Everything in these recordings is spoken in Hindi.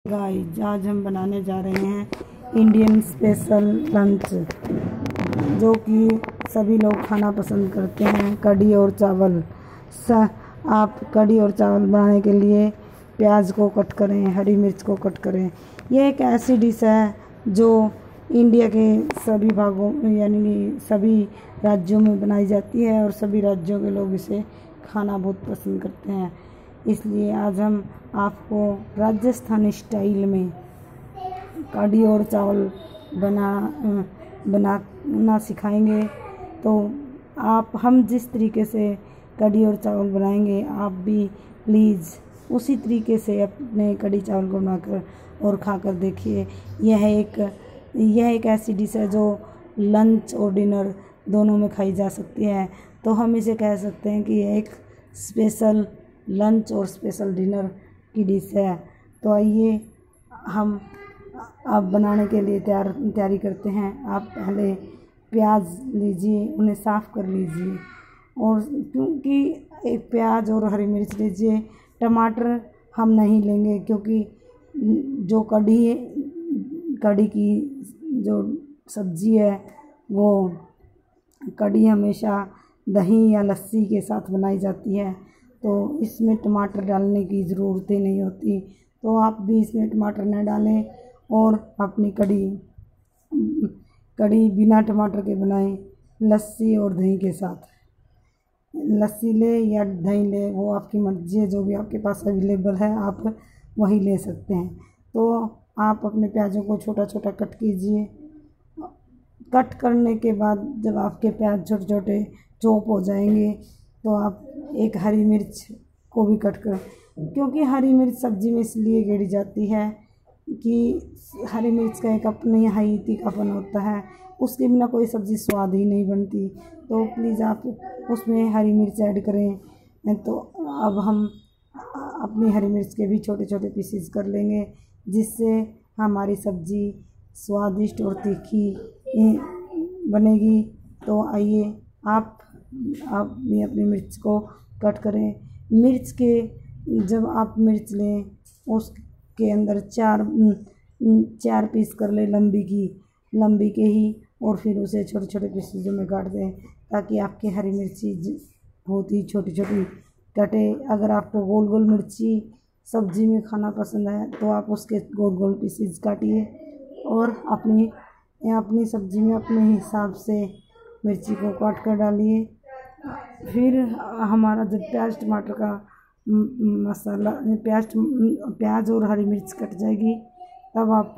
गाइस, आज हम बनाने जा रहे हैं इंडियन स्पेशल लंच, जो कि सभी लोग खाना पसंद करते हैं, कढ़ी और चावल। आप कढ़ी और चावल बनाने के लिए प्याज को कट करें, हरी मिर्च को कट करें। यह एक ऐसी डिश है जो इंडिया के सभी भागों यानी सभी राज्यों में बनाई जाती है और सभी राज्यों के लोग इसे खाना बहुत पसंद करते हैं। इसलिए आज हम आपको राजस्थानी स्टाइल में कढ़ी और चावल बनाना सिखाएंगे। तो हम जिस तरीके से कढ़ी और चावल बनाएंगे, आप भी प्लीज़ उसी तरीके से अपने कढ़ी चावल को बनाकर और खाकर देखिए। यह एक ऐसी डिश है जो लंच और डिनर दोनों में खाई जा सकती है। तो हम इसे कह सकते हैं कि यह एक स्पेशल लंच और स्पेशल डिनर की डिश है। तो आइए हम अब बनाने के लिए तैयारी करते हैं। आप पहले प्याज लीजिए, उन्हें साफ़ कर लीजिए, और क्योंकि एक प्याज और हरी मिर्च लीजिए। टमाटर हम नहीं लेंगे, क्योंकि जो कढ़ी की जो सब्ज़ी है, वो कढ़ी हमेशा दही या लस्सी के साथ बनाई जाती है, तो इसमें टमाटर डालने की ज़रूरत ही नहीं होती। तो आप भी इसमें टमाटर न डालें और अपनी कढ़ी बिना टमाटर के बनाएं, लस्सी और दही के साथ। लस्सी ले या दही ले, वो आपकी मर्ज़ी है, जो भी आपके पास अवेलेबल है आप वही ले सकते हैं। तो आप अपने प्याज़ों को छोटा छोटा कट कीजिए। कट करने के बाद जब आपके प्याज छोटे छोटे चॉप हो जाएंगे, तो आप एक हरी मिर्च को भी कट कर, क्योंकि हरी मिर्च सब्ज़ी में इसलिए गिरी जाती है कि हरी मिर्च का एक अपने ही तीखापन होता है, उसके बिना कोई सब्ज़ी स्वाद ही नहीं बनती। तो प्लीज़ आप उसमें हरी मिर्च ऐड करें। तो अब हम अपनी हरी मिर्च के भी छोटे छोटे पीसेस कर लेंगे, जिससे हमारी सब्ज़ी स्वादिष्ट और तीखी बनेगी। तो आइए आप भी अपनी मिर्च को कट करें। जब आप मिर्च लें, उसके अंदर चार पीस कर लें लंबी के ही, और फिर उसे छोटे छोटे पीसेजों में काट दें, ताकि आपकी हरी मिर्ची बहुत ही छोटी छोटी कटे। अगर आपको गोल गोल मिर्ची सब्ज़ी में खाना पसंद है, तो आप उसके गोल गोल पीसेज काटिए और अपनी सब्ज़ी में अपने हिसाब से मिर्ची को काट कर डालिए। फिर हमारा जब प्याज टमाटर का मसाला प्याज और हरी मिर्च कट जाएगी, तब आप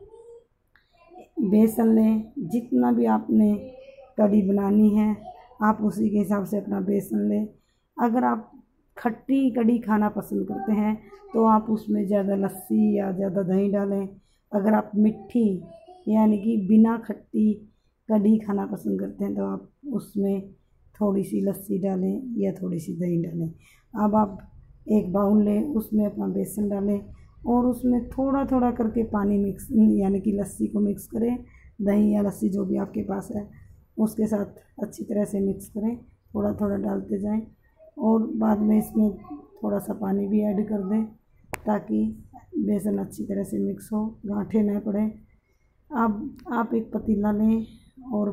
बेसन लें। जितना भी आपने कढ़ी बनानी है, आप उसी के हिसाब से अपना बेसन लें। अगर आप खट्टी कढ़ी खाना पसंद करते हैं, तो आप उसमें ज़्यादा लस्सी या ज़्यादा दही डालें। अगर आप मीठी यानी कि बिना खट्टी कढ़ी खाना पसंद करते हैं, तो आप उसमें थोड़ी सी लस्सी डालें या थोड़ी सी दही डालें। अब आप एक बाउल लें, उसमें अपना बेसन डालें और उसमें थोड़ा थोड़ा करके पानी मिक्स यानी कि लस्सी को मिक्स करें। दही या लस्सी जो भी आपके पास है, उसके साथ अच्छी तरह से मिक्स करें, थोड़ा थोड़ा डालते जाएं, और बाद में इसमें थोड़ा सा पानी भी ऐड कर दें, ताकि बेसन अच्छी तरह से मिक्स हो, गांठें न पड़े। अब आप एक पतीला लें और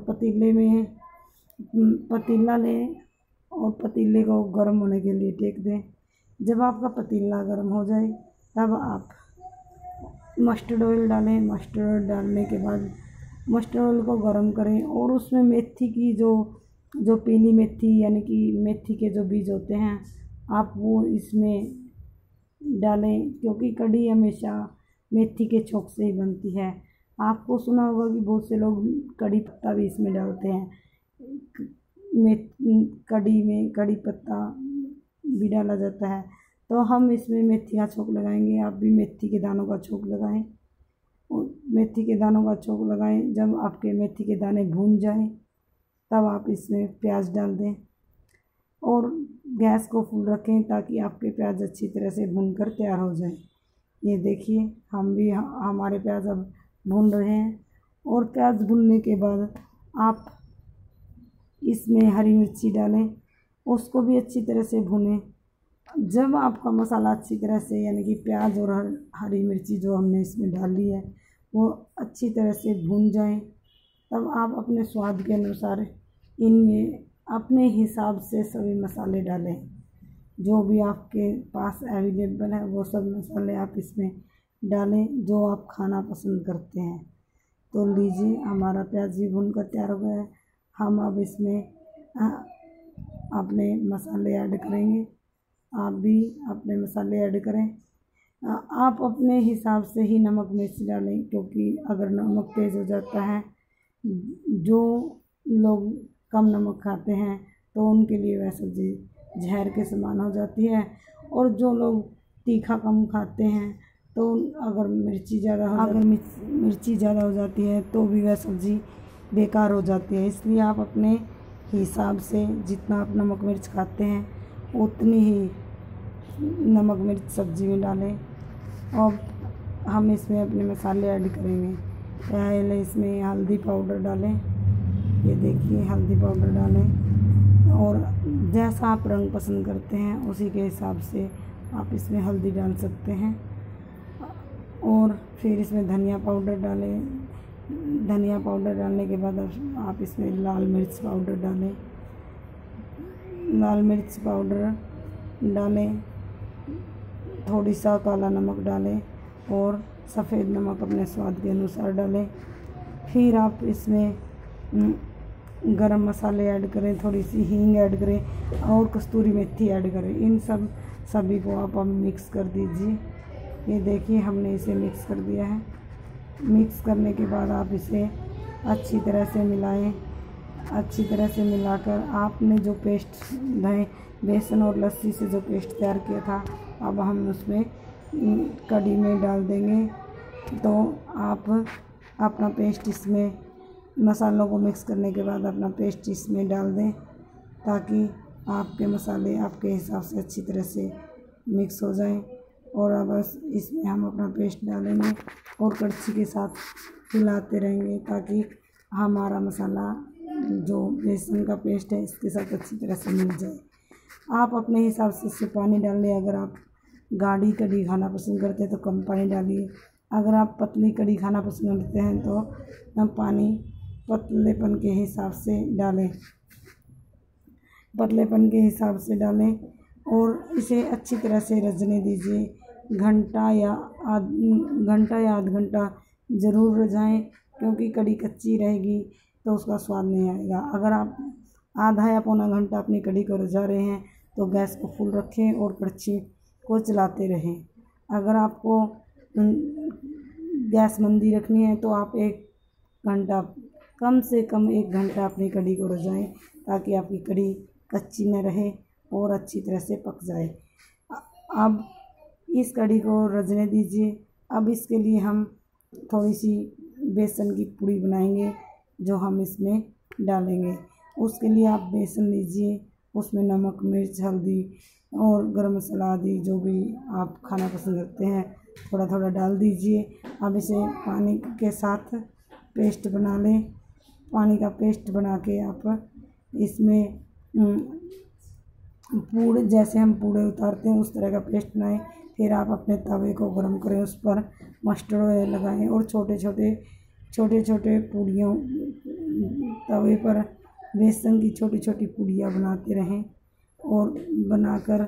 पतीले को गर्म होने के लिए टेक दें। जब आपका पतीला गर्म हो जाए, तब आप मस्टर्ड ऑयल डालें। मस्टर्ड ऑयल डालने के बाद मस्टर्ड ऑयल को गर्म करें, और उसमें मेथी की जो पीली मेथी यानी कि मेथी के जो बीज होते हैं, आप वो इसमें डालें, क्योंकि कढ़ी हमेशा मेथी के छोंक से ही बनती है। आपको सुना होगा कि बहुत से लोग कढ़ी पत्ता भी इसमें डालते हैं। कढ़ी में कढ़ी पत्ता भी डाला जाता है। तो हम इसमें मेथी का छोंक लगाएंगे। आप भी मेथी के दानों का छोंक लगाएं, और मेथी के दानों का छोंक लगाएं। जब आपके मेथी के दाने भून जाएं, तब आप इसमें प्याज डाल दें और गैस को फुल रखें, ताकि आपके प्याज अच्छी तरह से भूनकर तैयार हो जाए। ये देखिए, हमारे प्याज अब भून रहे हैं। और प्याज भूनने के बाद आप इसमें हरी मिर्ची डालें, उसको भी अच्छी तरह से भूनें। जब आपका मसाला अच्छी तरह से यानी कि प्याज और हरी मिर्ची जो हमने इसमें डाली है वो अच्छी तरह से भून जाए, तब आप अपने स्वाद के अनुसार इनमें अपने हिसाब से सभी मसाले डालें। जो भी आपके पास अवेलेबल है वो सब मसाले आप इसमें डालें जो आप खाना पसंद करते हैं। तो लीजिए, हमारा प्याज भी भून कर तैयार हो गया है। हम अब इसमें अपने मसाले ऐड करेंगे। आप भी अपने मसाले ऐड करें। आप अपने हिसाब से ही नमक मिर्च डालें, क्योंकि अगर नमक तेज़ हो जाता है, जो लोग कम नमक खाते हैं तो उनके लिए वह सब्ज़ी जहर के समान हो जाती है, और जो लोग तीखा कम खाते हैं तो अगर मिर्ची ज़्यादा हो जाती है तो भी वह सब्ज़ी बेकार हो जाती है। इसलिए आप अपने हिसाब से जितना आप नमक मिर्च खाते हैं उतनी ही नमक मिर्च सब्ज़ी में डालें। और हम इसमें अपने मसाले ऐड करेंगे। पहले इसमें हल्दी पाउडर डालें, ये देखिए हल्दी पाउडर डालें, और जैसा आप रंग पसंद करते हैं उसी के हिसाब से आप इसमें हल्दी डाल सकते हैं। और फिर इसमें धनिया पाउडर डालें। धनिया पाउडर डालने के बाद आप इसमें लाल मिर्च पाउडर डालें। लाल मिर्च पाउडर डालें, थोड़ी सा काला नमक डालें और सफ़ेद नमक अपने स्वाद के अनुसार डालें। फिर आप इसमें गरम मसाले ऐड करें, थोड़ी सी हींग ऐड करें और कस्तूरी मेथी ऐड करें। इन सभी को आप अब मिक्स कर दीजिए। ये देखिए हमने इसे मिक्स कर दिया है। मिक्स करने के बाद आप इसे अच्छी तरह से मिलाएं। अच्छी तरह से मिलाकर आपने जो पेस्ट बेसन और लस्सी से जो पेस्ट तैयार किया था, अब हम उसमें कढ़ी में डाल देंगे। तो आप अपना पेस्ट इसमें मसालों को मिक्स करने के बाद अपना पेस्ट इसमें डाल दें, ताकि आपके मसाले आपके हिसाब से अच्छी तरह से मिक्स हो जाएं। और अब बस इसमें हम अपना पेस्ट डालेंगे और कड़छी के साथ हिलाते रहेंगे, ताकि हमारा मसाला जो बेसन का पेस्ट है इसके साथ अच्छी तरह से मिल जाए। आप अपने हिसाब से इससे पानी डाल लें। अगर आप गाढ़ी कढ़ी खाना पसंद करते हैं तो कम पानी डालिए। अगर आप पतली कढ़ी खाना पसंद करते हैं तो हम पानी पतलेपन के हिसाब से डालें। पतलेपन के हिसाब से डालें और इसे अच्छी तरह से रचने दीजिए। घंटा या आध घंटा ज़रूर रजाएं, क्योंकि कढ़ी कच्ची रहेगी तो उसका स्वाद नहीं आएगा। अगर आप आधा या पौना घंटा अपनी कढ़ी को रजा रहे हैं तो गैस को फुल रखें और कड़छी को चलाते रहें। अगर आपको गैस मंदी रखनी है तो आप 1 घंटा, कम से कम 1 घंटा अपनी कढ़ी को रजाएं, ताकि आपकी कढ़ी कच्ची न रहे और अच्छी तरह से पक जाए। अब इस कढ़ी को रजने दीजिए। अब इसके लिए हम थोड़ी सी बेसन की पूड़ी बनाएंगे जो हम इसमें डालेंगे। उसके लिए आप बेसन लीजिए, उसमें नमक मिर्च हल्दी और गरम मसाला आदि जो भी आप खाना पसंद करते हैं थोड़ा थोड़ा डाल दीजिए। अब इसे पानी के साथ पेस्ट बना लें। पानी का पेस्ट बना के आप इसमें जैसे हम पूड़े उतारते हैं उस तरह का पेस्ट बनाएं। फिर आप अपने तवे को गरम करें, उस पर मस्टर्ड ऑयल लगाएं और छोटे छोटे पूड़ियों तवे पर बेसन की छोटी छोटी पूड़ियाँ बनाते रहें और बनाकर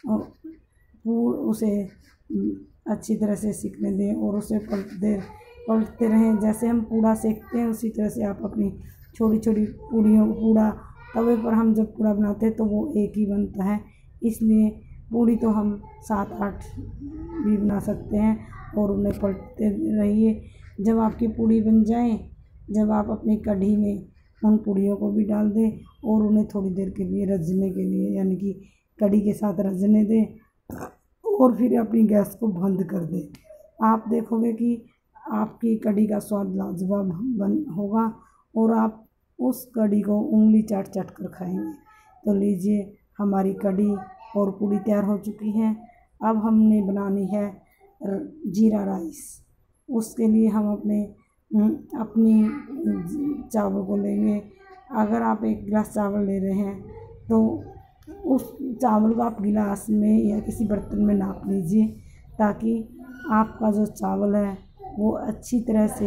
उसे अच्छी तरह से सिकने दें और उसे पलटते रहें। जैसे हम पूड़ा सेकते हैं उसी तरह से आप अपनी छोटी छोटी पूड़ा तवे पर हम जब पूड़ा बनाते हैं तो वो एक ही बनता है। इसलिए पूड़ी तो हम 7-8 भी बना सकते हैं और उन्हें पलटते रहिए। जब आपकी पूड़ी बन जाए, जब आप अपनी कढ़ी में उन पूड़ियों को भी डाल दें और उन्हें थोड़ी देर के लिए रचने के लिए यानी कि कढ़ी के साथ रचने दें और फिर अपनी गैस को बंद कर दें। आप देखोगे कि आपकी कढ़ी का स्वाद लाजवाब होगा और आप उस कढ़ी को उंगली चाट चाट कर खाएंगे। तो लीजिए, हमारी कढ़ी और पूड़ी तैयार हो चुकी है। अब हमने बनानी है जीरा राइस। उसके लिए हम अपनी चावल को लेंगे। अगर आप 1 गिलास चावल ले रहे हैं तो उस चावल को आप गिलास में या किसी बर्तन में नाप लीजिए, ताकि आपका जो चावल है वो अच्छी तरह से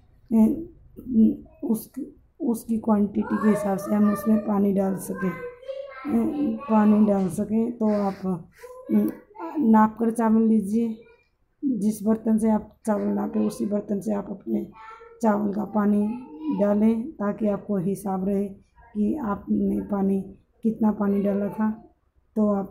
उसकी क्वांटिटी के हिसाब से हम उसमें पानी डाल सकें। तो आप नाप कर चावल लीजिए। जिस बर्तन से आप चावल नापें उसी बर्तन से आप अपने चावल का पानी डालें, ताकि आपको हिसाब रहे कि आपने कितना पानी डाला था। तो आप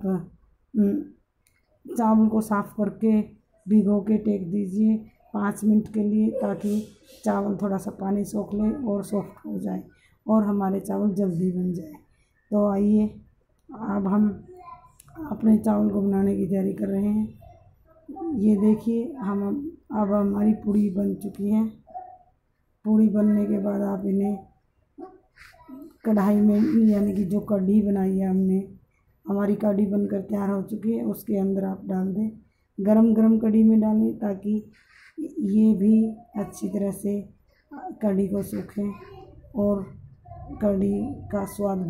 चावल को साफ़ करके भिगो के टेक दीजिए 5 मिनट के लिए, ताकि चावल थोड़ा सा पानी सोख ले और सॉफ्ट हो जाए और हमारे चावल जल्दी बन जाए। तो आइए अब हम अपने चावल को बनाने की तैयारी कर रहे हैं। ये देखिए अब हमारी पूड़ी बन चुकी है। पूड़ी बनने के बाद आप इन्हें कढ़ाई में, यानी कि जो कढ़ी बनाई है हमने, हमारी कढ़ी बनकर तैयार हो चुकी है, उसके अंदर आप डाल दें। गरम गरम कढ़ी में डालें, ताकि ये भी अच्छी तरह से कढ़ी को सूखें और कढ़ी का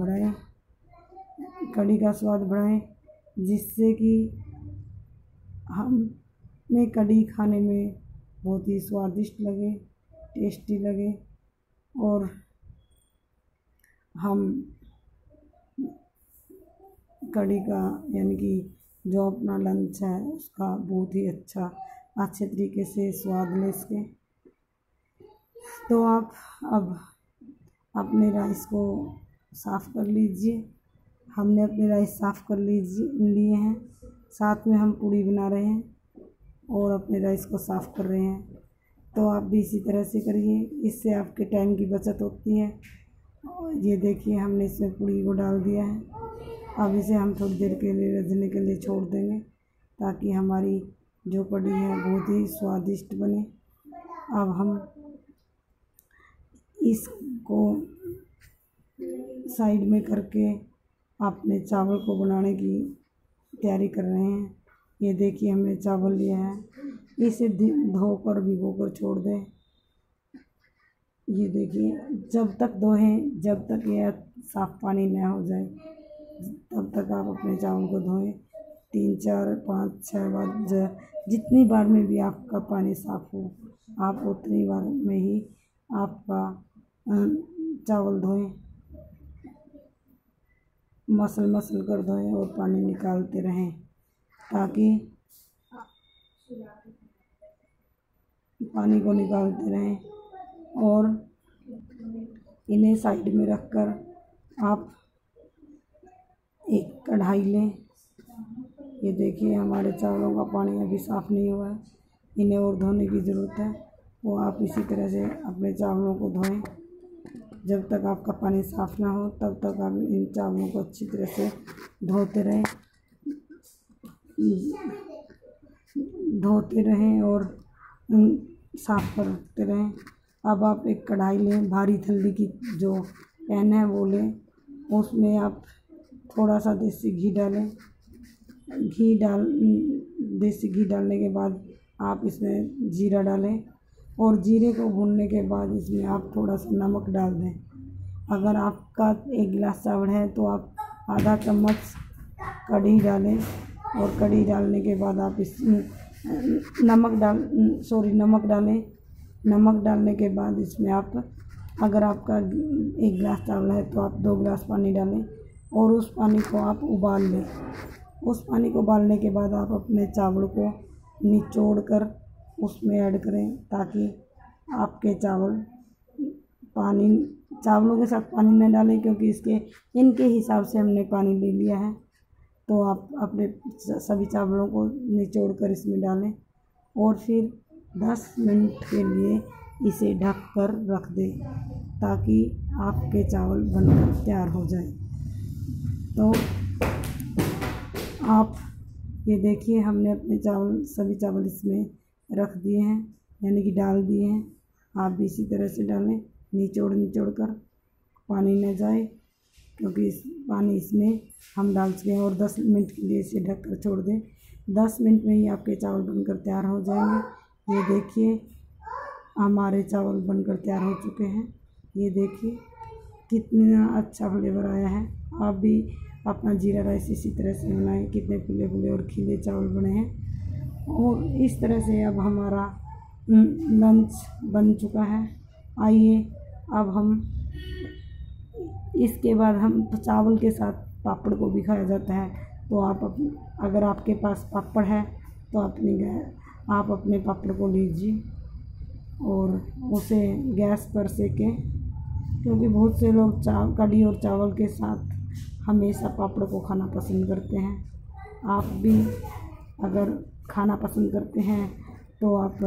स्वाद बढ़ाएं, जिससे कि हमें कढ़ी खाने में बहुत ही स्वादिष्ट लगे, टेस्टी लगे और हम कढ़ी का, यानी कि जो अपना लंच है उसका बहुत ही अच्छे तरीके से स्वाद ले सकें। तो आप अब अपने राइस को साफ़ कर लीजिए। हमने अपने राइस साफ़ कर लिए हैं, साथ में हम पूड़ी बना रहे हैं और अपने राइस को साफ़ कर रहे हैं। तो आप भी इसी तरह से करिए, इससे आपके टाइम की बचत होती है। ये देखिए हमने इसमें पूड़ी को डाल दिया है। अब इसे हम थोड़ी देर के लिए रखने के लिए छोड़ देंगे, ताकि हमारी जो कढ़ी है बहुत ही स्वादिष्ट बने। अब हम इसको साइड में करके अपने चावल को बनाने की तैयारी कर रहे हैं। ये देखिए हमने चावल लिया है, इसे धोकर भिगोकर छोड़ दें। ये देखिए जब तक धोएं, जब तक यह साफ़ पानी न हो जाए, तब तक आप अपने चावल को धोएं। 3 4 5 6 बार, जितनी बार में भी आपका पानी साफ़ हो, आप उतनी बार में ही आपका चावल धोएं। मसल कर धोएं और पानी निकालते रहें, ताकि पानी को निकालते रहें। और इन्हें साइड में रखकर आप एक कढ़ाई लें। ये देखिए हमारे चावलों का पानी अभी साफ़ नहीं हुआ है, इन्हें और धोने की ज़रूरत है। तो आप इसी तरह से अपने चावलों को धोएं। जब तक आपका पानी साफ़ ना हो, तब तक आप इन चावलों को अच्छी तरह से धोते रहें और साफ़ करते रहें। अब आप एक कढ़ाई लें, भारी तल्ली की जो पैन है वो लें। उसमें आप थोड़ा सा देसी घी डालें। देसी घी डालने के बाद आप इसमें जीरा डालें और जीरे को भूनने के बाद इसमें आप थोड़ा सा नमक डाल दें। अगर आपका 1 गिलास चावल है तो आप आधा चम्मच कढ़ी डालें और कढ़ी डालने के बाद आप इसमें नमक डालें। नमक डालने के बाद इसमें आप, अगर आपका 1 गिलास चावल है तो आप 2 गिलास पानी डालें और उस पानी को आप उबाल लें। उस पानी को उबालने के बाद आप अपने चावल को निचोड़ कर उसमें ऐड करें, ताकि आपके चावलों के साथ पानी न डालें, क्योंकि इनके हिसाब से हमने पानी ले लिया है। तो आप अपने सभी चावलों को निचोड़ कर इसमें डालें और फिर 10 मिनट के लिए इसे ढक कर रख दें, ताकि आपके चावल बनकर तैयार हो जाए। तो आप ये देखिए हमने अपने सभी चावल इसमें रख दिए हैं, यानी कि डाल दिए हैं। आप भी इसी तरह से डालें, निचोड़ कर, पानी न जाए, क्योंकि पानी इसमें हम डाल चुके हैं। और 10 मिनट के लिए इसे ढक कर छोड़ दें। 10 मिनट में ही आपके चावल बनकर तैयार हो जाएंगे। ये देखिए हमारे चावल बनकर तैयार हो चुके हैं। ये देखिए कितना अच्छा फ्लेवर आया है। आप भी अपना जीरा राइस इसी तरह से बनाएं। कितने फुले फुले और खिले चावल बने हैं। और इस तरह से अब हमारा लंच बन चुका है। आइए अब हम इसके बाद हम चावल के साथ पापड़ को भी खाया जाता है। तो अगर आपके पास पापड़ है तो आप अपने पापड़ को लीजिए और उसे गैस पर सेकें, क्योंकि बहुत से लोग कढ़ी और चावल के साथ हमेशा पापड़ को खाना पसंद करते हैं। आप भी अगर खाना पसंद करते हैं तो आप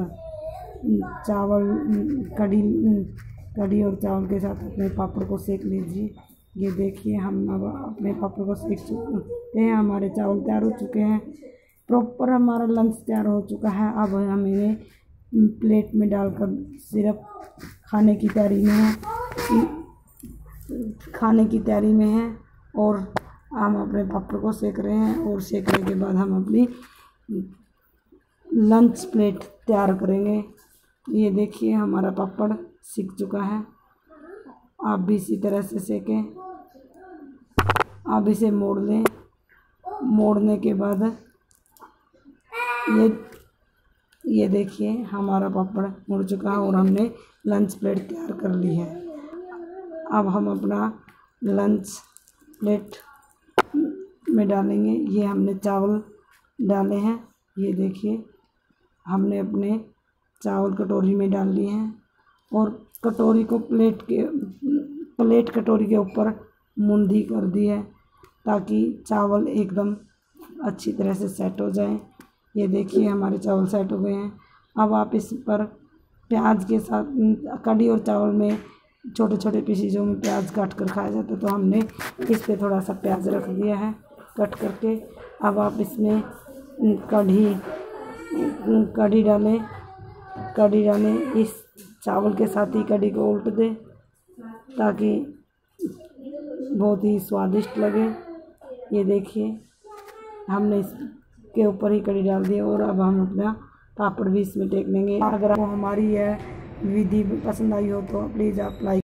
कढ़ी और चावल के साथ अपने पापड़ को सेक लीजिए। ये देखिए हम अब अपने पापड़ को सेक चुके हैं। हमारे चावल तैयार हो चुके हैं। प्रॉपर हमारा लंच तैयार हो चुका है। अब हम इन्हें प्लेट में डालकर सिर्फ खाने की तैयारी में है और हम अपने पापड़ को सेक रहे हैं। और सेकने के बाद हम अपनी लंच प्लेट तैयार करेंगे। ये देखिए हमारा पापड़ सिक चुका है। आप भी इसी तरह से सेकें। आप इसे मोड़ लें। मोड़ने के बाद ये देखिए हमारा पापड़ मुड़ चुका है और हमने लंच प्लेट तैयार कर ली है। अब हम अपना लंच प्लेट में डालेंगे। ये हमने चावल डाले हैं। ये देखिए हमने अपने चावल कटोरी में डाल लिए हैं और कटोरी को प्लेट कटोरी के ऊपर मुंदी कर दी है ताकि चावल एकदम अच्छी तरह से सेट हो जाए। ये देखिए हमारे चावल सेट हो गए हैं। अब आप इस पर प्याज के साथ, कढ़ी और चावल में छोटे छोटे पीसीजों में प्याज काट कर खाया जाता है, तो हमने इस पे थोड़ा सा प्याज रख दिया है कट करके। अब आप इसमें कढ़ी डालें। इस चावल के साथ ही कढ़ी को उल्ट दें ताकि बहुत ही स्वादिष्ट लगे। ये देखिए हमने इसके ऊपर ही कढ़ी डाल दी और अब हम अपना पापड़ भी इसमें टेक लेंगे। अगर आपको हमारी यह विधि पसंद आई हो तो प्लीज़ आप लाइक